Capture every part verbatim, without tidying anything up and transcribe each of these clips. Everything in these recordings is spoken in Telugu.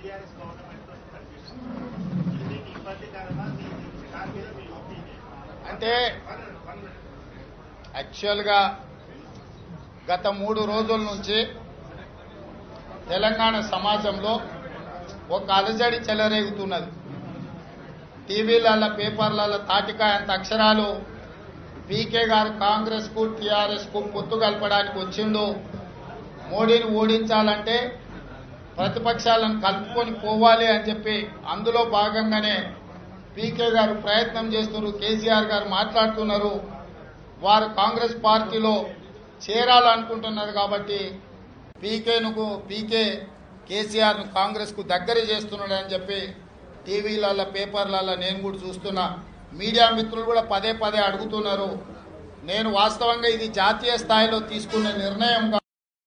అంటే యాక్చువల్గా గత మూడు రోజుల నుంచి తెలంగాణ సమాజంలో ఒక అలజడి చెలరేగుతున్నది. టీవీలలో పేపర్లలో తాటికాయంత అక్షరాలు పీకే గారు కాంగ్రెస్ కు టీఆర్ఎస్ కు పొత్తు కలపడానికి వచ్చిండు, మోడీని ఓడించాలంటే ప్రతిపక్షాలను కలుపుకొని పోవాలి అని చెప్పి అందులో భాగంగానే పీకే గారు ప్రయత్నం చేస్తున్నారు. కేసీఆర్ గారు మాట్లాడుతున్నారు, వారు కాంగ్రెస్ పార్టీలో చేరాలనుకుంటున్నారు కాబట్టి పీకేను పీకే కేసీఆర్ ను కాంగ్రెస్ కు దగ్గర చేస్తున్నాడు అని చెప్పి టీవీలలో పేపర్లలో నేను కూడా చూస్తున్నా. మీడియా మిత్రులు కూడా పదే పదే అడుగుతున్నారు. నేను వాస్తవంగా ఇది జాతీయ స్థాయిలో తీసుకునే నిర్ణయంగా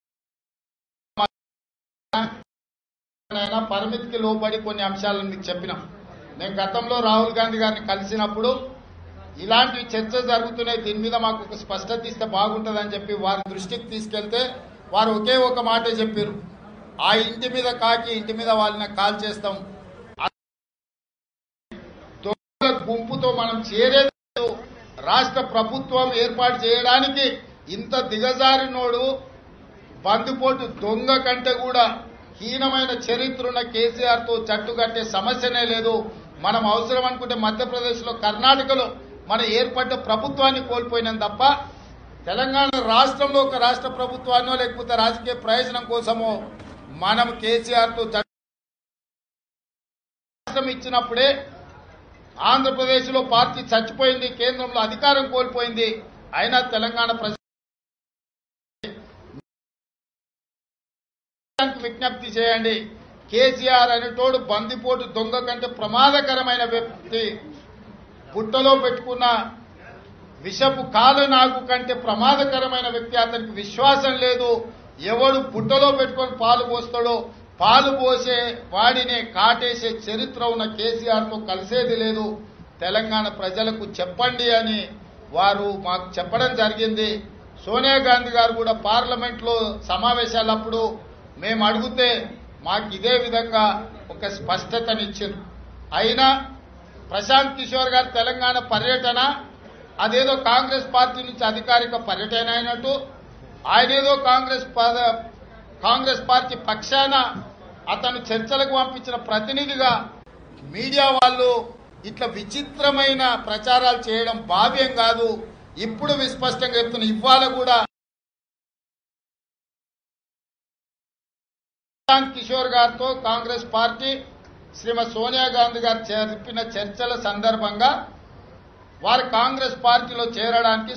పరిమితికి లోబడి కొన్ని అంశాలను మీకు చెప్పినాం. నేను గతంలో రాహుల్ గాంధీ గారిని కలిసినప్పుడు ఇలాంటి చర్చ జరుగుతున్నాయి, దీని మీద మాకు ఒక స్పష్టత ఇస్తే బాగుంటుందని చెప్పి వారి దృష్టికి తీసుకెళ్తే వారు ఒకే ఒక మాట చెప్పారు, ఆ ఇంటి మీద కాకి ఇంటి మీద వాళ్ళని కాల్ చేస్తాం, దొంగల గుంపుతో మనం చేరేది. రాష్ట్ర ప్రభుత్వం ఏర్పాటు చేయడానికి ఇంత దిగజారినోడు బందిపోటు దొంగ కంటే కూడా హీనమైన చరిత్ర ఉన్న కేసీఆర్ తో జట్టు కట్టే సమస్యనే లేదు. మనం అవసరం అనుకుంటే మధ్యప్రదేశ్ లో కర్ణాటకలో మన ఏర్పడ్డ ప్రభుత్వాన్ని కోల్పోయినాం తప్ప తెలంగాణ రాష్ట్రంలో ఒక రాష్ట్ర ప్రభుత్వాన్నో లేకపోతే రాజకీయ ప్రయోజనం కోసమో మనం కేసీఆర్ తో రాష్ట్రం ఇచ్చినప్పుడే ఆంధ్రప్రదేశ్ లో పార్టీ చచ్చిపోయింది, కేంద్రంలో అధికారం కోల్పోయింది. అయినా తెలంగాణ ప్రజలు విజ్ఞప్తి చేయండి, కేసీఆర్ అనేటోడు బందిపోటు దొంగ కంటే ప్రమాదకరమైన వ్యక్తి, పుట్టలో పెట్టుకున్న విషపు కాలనాగు కంటే ప్రమాదకరమైన వ్యక్తి. అతనికి విశ్వాసం లేదు. ఎవడు పుట్టలో పెట్టుకొని పాలు పోస్తాడో పాలు పోసే వాడినే కాటేసే చరిత్ర ఉన్న కేసీఆర్ తో కలిసేది లేదు. తెలంగాణ ప్రజలకు చెప్పండి అని వారు మాకు చెప్పడం జరిగింది. సోనియా గాంధీ గారు కూడా పార్లమెంట్ లో సమావేశాలప్పుడు మేము అడిగితే మాకు ఇదే విధంగా ఒక స్పష్టతనిచ్చారు. అయినా ప్రశాంత్ కిషోర్ గారు తెలంగాణ పర్యటన అదేదో కాంగ్రెస్ పార్టీ నుంచి అధికారిక పర్యటన అయినట్టు, ఆయనేదో కాంగ్రెస్ కాంగ్రెస్ పార్టీ పక్షాన అతను చర్చలకు పంపించిన ప్రతినిధిగా మీడియా వాళ్ళు ఇట్లా విచిత్రమైన ప్రచారాలు చేయడం భావ్యం కాదు. ఇప్పుడు విస్పష్టంగా చెప్తున్న ఇవాళ కూడా ప్రశాంత్ కిషోర్ గారితో కాంగ్రెస్ పార్టీ శ్రీమతి సోనియా గాంధీ గారు జరిపిన చర్చల సందర్భంగా వారు కాంగ్రెస్ పార్టీలో చేరడానికి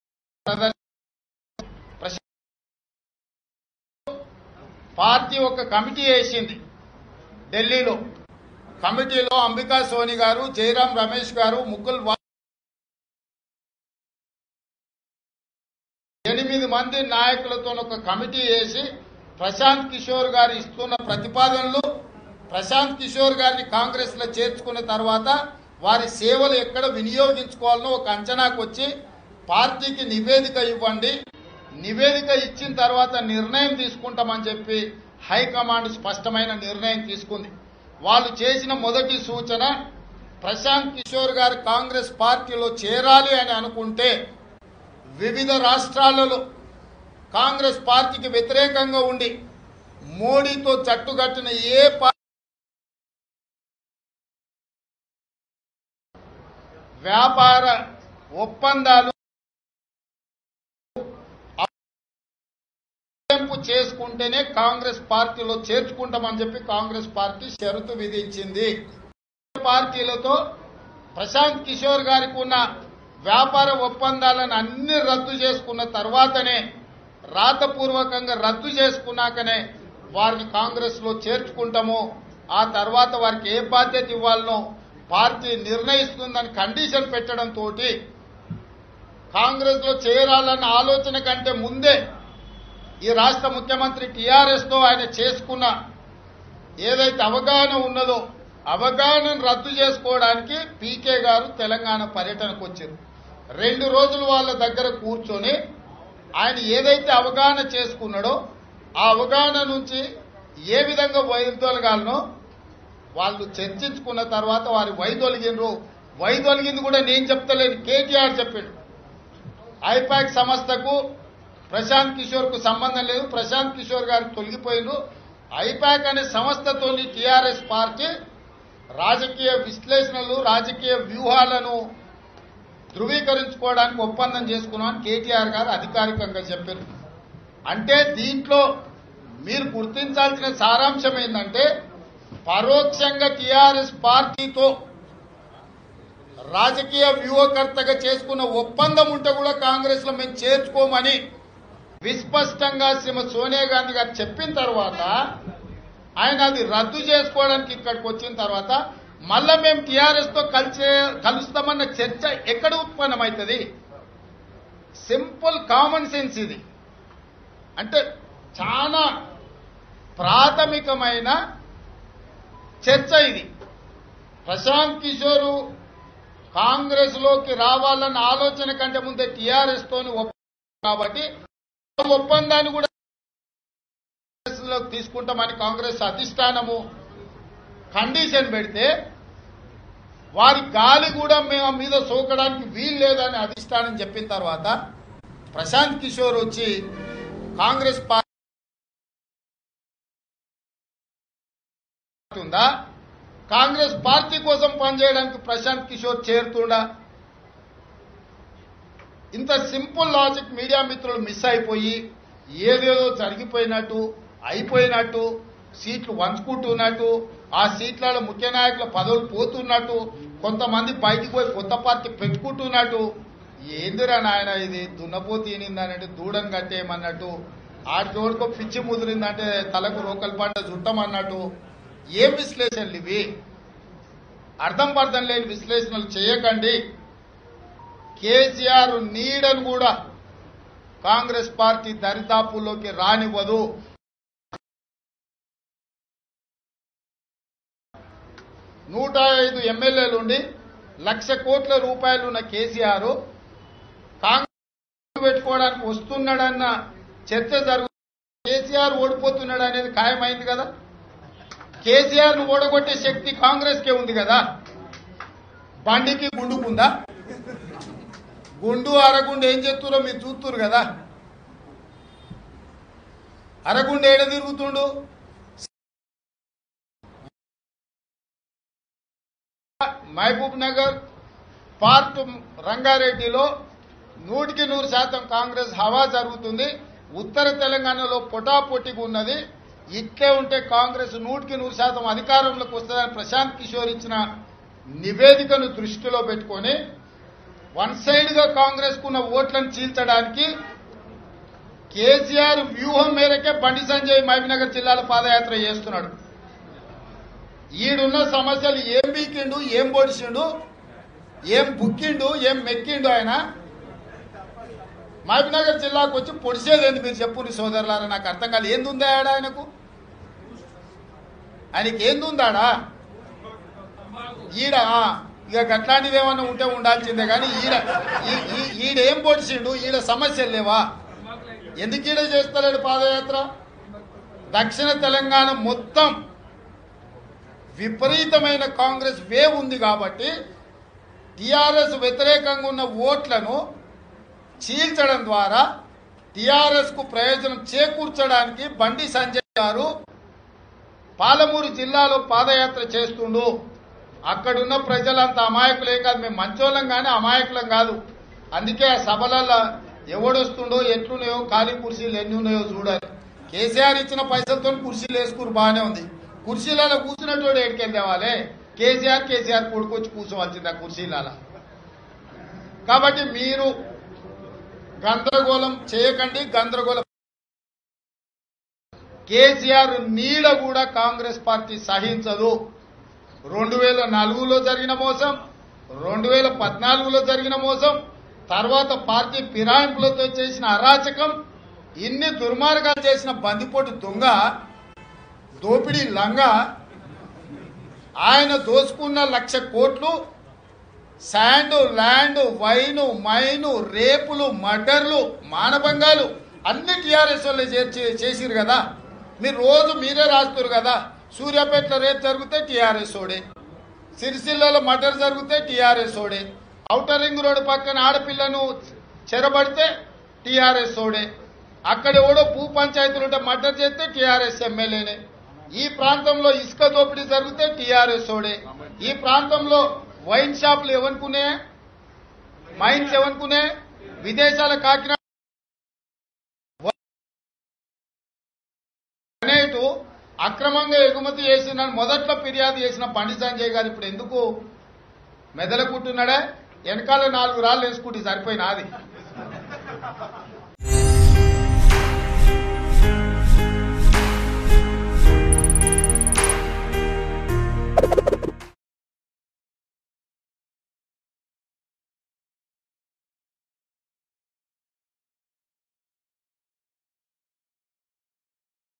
పార్టీ ఒక కమిటీ వేసింది ఢిల్లీలో. కమిటీలో అంబికా సోని గారు, జయరాం రమేష్ గారు, ముకుల్ ఎనిమిది మంది నాయకులతో ఒక కమిటీ వేసి ప్రశాంత్ కిషోర్ గారు ఇస్తున్న ప్రతిపాదనలు, ప్రశాంత్ కిషోర్ గారిని కాంగ్రెస్ లో చేర్చుకున్న తర్వాత వారి సేవలు ఎక్కడ వినియోగించుకోవాలనో ఒక అంచనాకు వచ్చి పార్టీకి నివేదిక ఇవ్వండి, నివేదిక ఇచ్చిన తర్వాత నిర్ణయం తీసుకుంటామని చెప్పి హైకమాండ్ స్పష్టమైన నిర్ణయం తీసుకుంది. వాళ్ళు చేసిన మొదటి సూచన ప్రశాంత్ కిషోర్ గారు కాంగ్రెస్ పార్టీలో చేరాలి అని అనుకుంటే వివిధ రాష్ట్రాలలో కాంగ్రెస్ పార్టీకి వ్యతిరేకంగా ఉండి మోడీతో జట్టుగట్టిన ఏ వ్యాపార ఒప్పందాలు చేసుకుంటేనే కాంగ్రెస్ పార్టీలో చేర్చుకుంటామని చెప్పి కాంగ్రెస్ పార్టీ షరతు విధించింది. పార్టీలతో ప్రశాంత్ కిషోర్ గారికి ఉన్న వ్యాపార ఒప్పందాలను అన్ని రద్దు చేసుకున్న తర్వాతనే, రాతపూర్వకంగా రద్దు చేసుకున్నాకనే వారిని కాంగ్రెస్ లో చేర్చుకుంటాము. ఆ తర్వాత వారికి ఏ బాధ్యత ఇవ్వాలనో పార్టీ నిర్ణయిస్తుందని కండిషన్ పెట్టడంతో కాంగ్రెస్ లో చేరాలన్న ఆలోచన కంటే ముందే ఈ రాష్ట్ర ముఖ్యమంత్రి టీఆర్ఎస్ తో ఆయన చేసుకున్న ఏదైతే అవగాహన ఉన్నదో అవగాహనను రద్దు చేసుకోవడానికి పీకే గారు తెలంగాణ పర్యటనకు వచ్చారు. రెండు రోజులు వాళ్ళ దగ్గర కూర్చొని ఆయన ఏదైతే అవగాహన చేసుకున్నాడో ఆ అవగాహన నుంచి ఏ విధంగా వైదొలగాలనో వాళ్ళు చర్చించుకున్న తర్వాత వారి వైదొలిగినరు. వైదొలిగింది కూడా నేను చెప్తలేను, కేటీఆర్ చెప్పాడు. ఐపాక్ సంస్థకు ప్రశాంత్ కిషోర్ కు సంబంధం లేదు, ప్రశాంత్ కిషోర్ గారు తొలగిపోయినరు. ఐపాక్ అనే సంస్థతో టీఆర్ఎస్ పార్టీ రాజకీయ విశ్లేషణలు, రాజకీయ వ్యూహాలను ధృవీకరించుకోవడానికి ఒప్పందం చేసుకున్నామని కేటీఆర్ గారు అధికారికంగా చెప్పారు. అంటే దీంట్లో మీరు గుర్తించాల్సిన సారాంశం ఏంటంటే, పరోక్షంగా టీఆర్ఎస్ పార్టీతో రాజకీయ వ్యూహకర్తగా చేసుకున్న ఒప్పందం ఉంటే కూడా కాంగ్రెస్ లో మేము చేర్చుకోమని విస్పష్టంగా శ్రీమతి సోనియా గాంధీ గారు చెప్పిన తర్వాత, ఆయన అది రద్దు చేసుకోవడానికి ఇక్కడికి వచ్చిన తర్వాత మళ్ళా మేము టీఆర్ఎస్ తో కలిసే కలుస్తామన్న చర్చ ఎక్కడ ఉత్పన్నమవుతుంది? సింపుల్ కామన్ సెన్స్ ఇది. అంటే చాలా ప్రాథమికమైన చర్చ ఇది. ప్రశాంత్ కిషోర్ కాంగ్రెస్ లోకి రావాలన్న ఆలోచన కంటే ముందే టీఆర్ఎస్ తోని ఒప్పందం కాబట్టి ఒప్పందాన్ని కూడా తీసుకుంటామని కాంగ్రెస్ అధిష్టానము కండిషన్ పెడితే, వారి గాలి కూడా మేము మీద సోకడానికి వీలు లేదని అధిష్టానం చెప్పిన తర్వాత ప్రశాంత్ కిషోర్ వచ్చి కాంగ్రెస్ పార్టీ ఉందా, కాంగ్రెస్ పార్టీ కోసం పనిచేయడానికి ప్రశాంత్ కిషోర్ చేరుతుండా? ఇంత సింపుల్ లాజిక్ మీడియా మిత్రులు మిస్ అయిపోయి ఏదేదో జరిగిపోయినట్టు, అయిపోయినట్టు, సీట్లు వంచుకుంటున్నట్టు, ఆ సీట్లలో ముఖ్య నాయకుల పదవులు పోతున్నట్టు, కొంతమంది బయటికి పోయి కొత్త పార్టీ పెట్టుకుంటున్నట్టు, ఏందిరా నాయన ఇది దున్నపోతు ఈనిందనంటే దూడం కట్టేయమన్నట్టు, ఆడికోడికో పిచ్చి ముదిరిందంటే తలకు రోకల్ పంట చుట్టమన్నట్టు, ఏం విశ్లేషణలు ఇవి? అర్థం పర్థం లేని విశ్లేషణలు చేయకండి. కేసీఆర్ నీడను కూడా కాంగ్రెస్ పార్టీ దరిదాపుల్లోకి రానివ్వదు. నూట ఐదు ఎమ్మెల్యేలుండి లక్ష కోట్ల రూపాయలున్న కేసీఆర్ కాంగ్రెస్ పెట్టుకోవడానికి వస్తున్నాడన్న చర్చ జరుగుతుంది. కేసీఆర్ ఓడిపోతున్నాడు అనేది ఖాయమైంది కదా. కేసీఆర్ ను ఓడగొట్టే శక్తి కాంగ్రెస్ కే ఉంది కదా. బండికి గుండుకుందా? గుండు అరగుండు ఏం చెప్తురో మీరు చూస్తున్నారు కదా. అరగుండు ఏడ తిరుగుతుండు? మహబూబ్ నగర్ పార్ట్ రంగారెడ్డిలో నూటికి నూరు శాతం కాంగ్రెస్ హవా జరుగుతుంది. ఉత్తర తెలంగాణలో పొటాపొట్టిగా ఉన్నది. ఇట్లే ఉంటే కాంగ్రెస్ నూటికి నూరు శాతం అధికారంలోకి వస్తుందని ప్రశాంత్ కిషోర్ ఇచ్చిన నివేదికను దృష్టిలో పెట్టుకొని వన్ సైడ్ గా కాంగ్రెస్ కున్న ఓట్లను చీల్చడానికి కేసీఆర్ వ్యూహం మేరకే బండి సంజయ్ మహబూబ్నగర్ జిల్లాలో పాదయాత్ర చేస్తున్నాడు. ఈడున్న సమస్యలు ఏం బీకిండు, ఏం పొడిచిండు, ఏం బుక్కిండు, ఏం మెక్కిండు ఆయన. మహబూబ్నగర్ జిల్లాకు వచ్చి పొడిచేది ఏంది మీరు చెప్పుని సోదరులారా? నాకు అర్థం కాదు. ఏందుందా ఆడ ఆయనకు? ఆయనకి ఏందుందాడా? ఈడ ఇక గట్లాంటివి ఏమన్నా ఉంటే ఉండాల్సిందే కానీ ఈడ ఈడేం పొడిచిండు? ఈడ సమస్యలు లేవా? ఎందుకు ఈడ చేస్తలేడు పాదయాత్ర? దక్షిణ తెలంగాణ మొత్తం విపరీతమైన కాంగ్రెస్ వేవ్ ఉంది కాబట్టి టీఆర్ఎస్ వ్యతిరేకంగా ఉన్న ఓట్లను చీల్చడం ద్వారా టీఆర్ఎస్ కు ప్రయోజనం చేకూర్చడానికి బండి సంజయ్ గారు పాలమూరు జిల్లాలో పాదయాత్ర చేస్తుండు. అక్కడున్న ప్రజలంతా అమాయకులే కాదు, మేము మంచోళ్ళం కానీ అమాయకులం కాదు. అందుకే ఆ సభలలో ఎవడొస్తుండో, ఎట్లున్నాయో, ఖాళీ కుర్చీలు ఎన్ని ఉన్నాయో చూడాలి. కేసీఆర్ ఇచ్చిన పైసలతో కుర్చీలు వేసుకుని బాగానే ఉంది. కుర్చీలలో కూర్చున్నట్టు ఎడికెళ్ళి తేవాలి? కేసీఆర్ కేసీఆర్ కొడుకొచ్చి కూర్చోవాల్సింది ఆ కుర్చీలలో. కాబట్టి మీరు గందరగోళం చేయకండి. గందరగోళం కేసీఆర్ నీడ కూడా కాంగ్రెస్ పార్టీ సహించదు. రెండు వేల నాలుగులో జరిగిన మోసం, రెండు వేల పద్నాలుగులో జరిగిన మోసం, తర్వాత పార్టీ ఫిరాయింపులతో చేసిన అరాచకం, ఇన్ని దుర్మార్గాలు చేసిన బందిపోటు దొంగ, దోపిడీ లంగ, ఆయన దోసుకున్న లక్ష కోట్లు శాండ్, ల్యాండ్, వైను, మైను, రేపులు, మర్డర్లు, మానభంగాలు అన్ని టీఆర్ఎస్ వాళ్ళు చేసిరు కదా. మీరు రోజు మీరే రాస్తున్నారు కదా. సూర్యాపేటలో రేపు జరిగితే టీఆర్ఎస్ ఓడే, సిరిసిల్లలో మర్డర్ జరిగితే టీఆర్ఎస్ ఓడే, ఔటర్ రింగ్ రోడ్డు పక్కన ఆడపిల్లను చెరబడితే టీఆర్ఎస్ ఓడే, అక్కడ ఎవడో భూ పంచాయతీలు ఉంటే మర్డర్ చేస్తే టీఆర్ఎస్ ఎమ్మెల్యేనే, ఈ ప్రాంతంలో ఇసుక దోపిడీ జరిగితే టీఆర్ఎస్ ఓడే, ఈ ప్రాంతంలో వైన్ షాపులు ఎవనుకునే, మైన్స్ ఎవనుకునే, విదేశాల కాకినాడ అనేటు అక్రమంగా ఎగుమతి చేసిన మొదట్లో ఫిర్యాదు చేసిన బండి సంజయ్ గారు ఇప్పుడు ఎందుకు మెదలకుంటున్నాడే? వెనకాల నాలుగు రాళ్ళు వేసుకుంటే సరిపోయినా అది